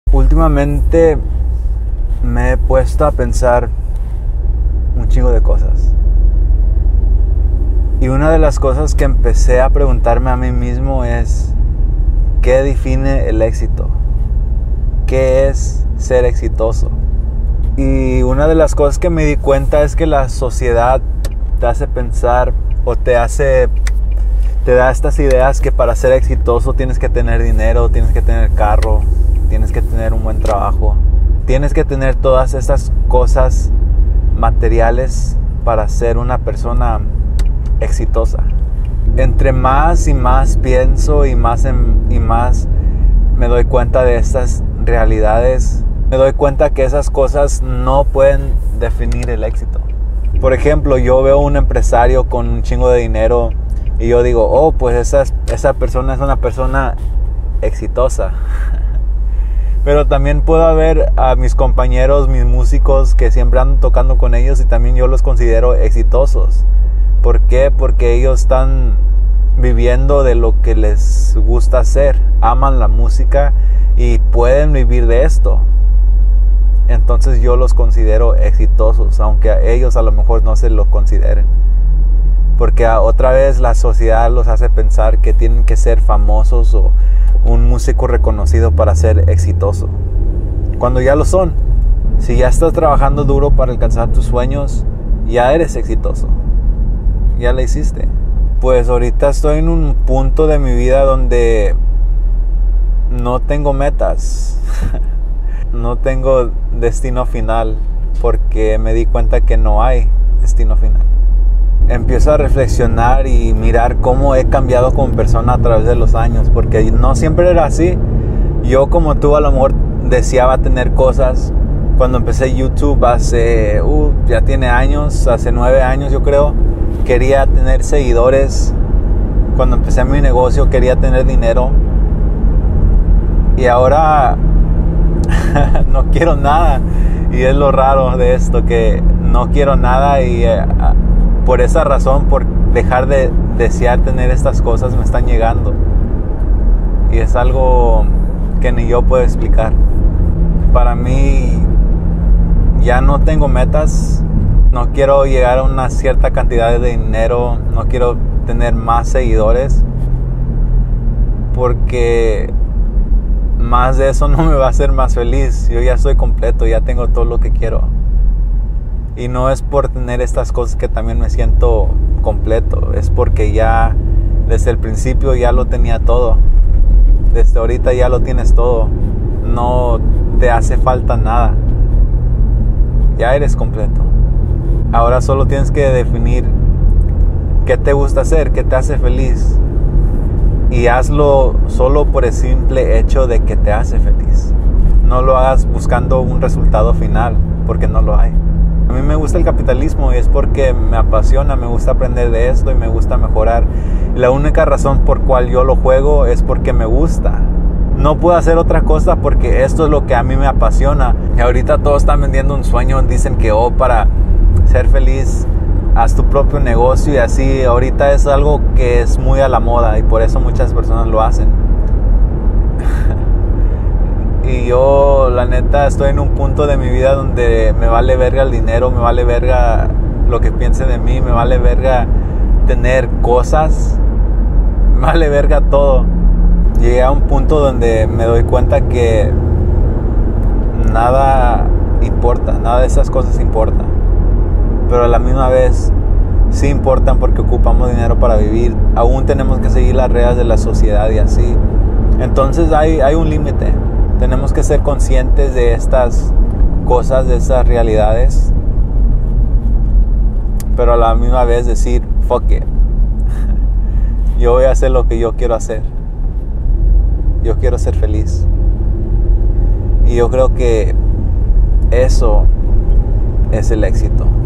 Últimamente me he puesto a pensar un chingo de cosas. Y una de las cosas que empecé a preguntarme a mí mismo es: ¿qué define el éxito? ¿Qué es ser exitoso? Y una de las cosas que me di cuenta es que la sociedad te hace pensar o te da estas ideas que para ser exitoso tienes que tener dinero, tienes que tener carro, tienes que tener un buen trabajo, tienes que tener todas estas cosas materiales para ser una persona exitosa. Entre más y más pienso y más me doy cuenta de estas realidades, me doy cuenta que esas cosas no pueden definir el éxito. Por ejemplo, yo veo un empresario con un chingo de dinero y yo digo, oh, pues esa persona es una persona exitosa. Pero también puedo ver a mis compañeros, mis músicos, que siempre ando tocando con ellos y también yo los considero exitosos. ¿Por qué? Porque ellos están viviendo de lo que les gusta hacer, aman la música y pueden vivir de esto. Entonces yo los considero exitosos, aunque a ellos a lo mejor no se lo consideren. Porque otra vez la sociedad los hace pensar que tienen que ser famosos o un músico reconocido para ser exitoso, cuando ya lo son. Si ya estás trabajando duro para alcanzar tus sueños, ya eres exitoso, ya la hiciste. Pues ahorita estoy en un punto de mi vida donde no tengo metas. No tengo destino final, porque me di cuenta que no hay destino final. Empiezo a reflexionar y mirar cómo he cambiado como persona a través de los años, porque no siempre era así. Yo, como tú, a lo mejor deseaba tener cosas. Cuando empecé YouTube hace, ya tiene años, hace 9 años yo creo, quería tener seguidores. Cuando empecé mi negocio quería tener dinero. Y ahora no quiero nada. Y es lo raro de esto, que no quiero nada y por esa razón, por dejar de desear tener estas cosas, me están llegando. Y es algo que ni yo puedo explicar. Para mí ya no tengo metas. No quiero llegar a una cierta cantidad de dinero. No quiero tener más seguidores, porque más de eso no me va a hacer más feliz. Yo ya estoy completo, ya tengo todo lo que quiero. Y no es por tener estas cosas que también me siento completo. Es porque ya desde el principio ya lo tenía todo. Desde ahorita ya lo tienes todo. No te hace falta nada. Ya eres completo. Ahora solo tienes que definir qué te gusta hacer, qué te hace feliz. Y hazlo solo por el simple hecho de que te hace feliz. No lo hagas buscando un resultado final, porque no lo hay. A mí me gusta el capitalismo y es porque me apasiona, me gusta aprender de esto y me gusta mejorar. Y la única razón por cual yo lo juego es porque me gusta. No puedo hacer otra cosa porque esto es lo que a mí me apasiona. Y ahorita todos están vendiendo un sueño, dicen que para ser feliz haz tu propio negocio y así. Ahorita es algo que es muy a la moda y por eso muchas personas lo hacen. Y yo, la neta, estoy en un punto de mi vida donde me vale verga el dinero, me vale verga lo que piensen de mí, me vale verga tener cosas, me vale verga todo. Llegué a un punto donde me doy cuenta que nada importa, nada de esas cosas importa. Pero a la misma vez sí importan porque ocupamos dinero para vivir. Aún tenemos que seguir las reglas de la sociedad y así. Entonces hay un límite. Tenemos que ser conscientes de estas cosas, de estas realidades. Pero a la misma vez decir, fuck it. Yo voy a hacer lo que yo quiero hacer. Yo quiero ser feliz. Y yo creo que eso es el éxito.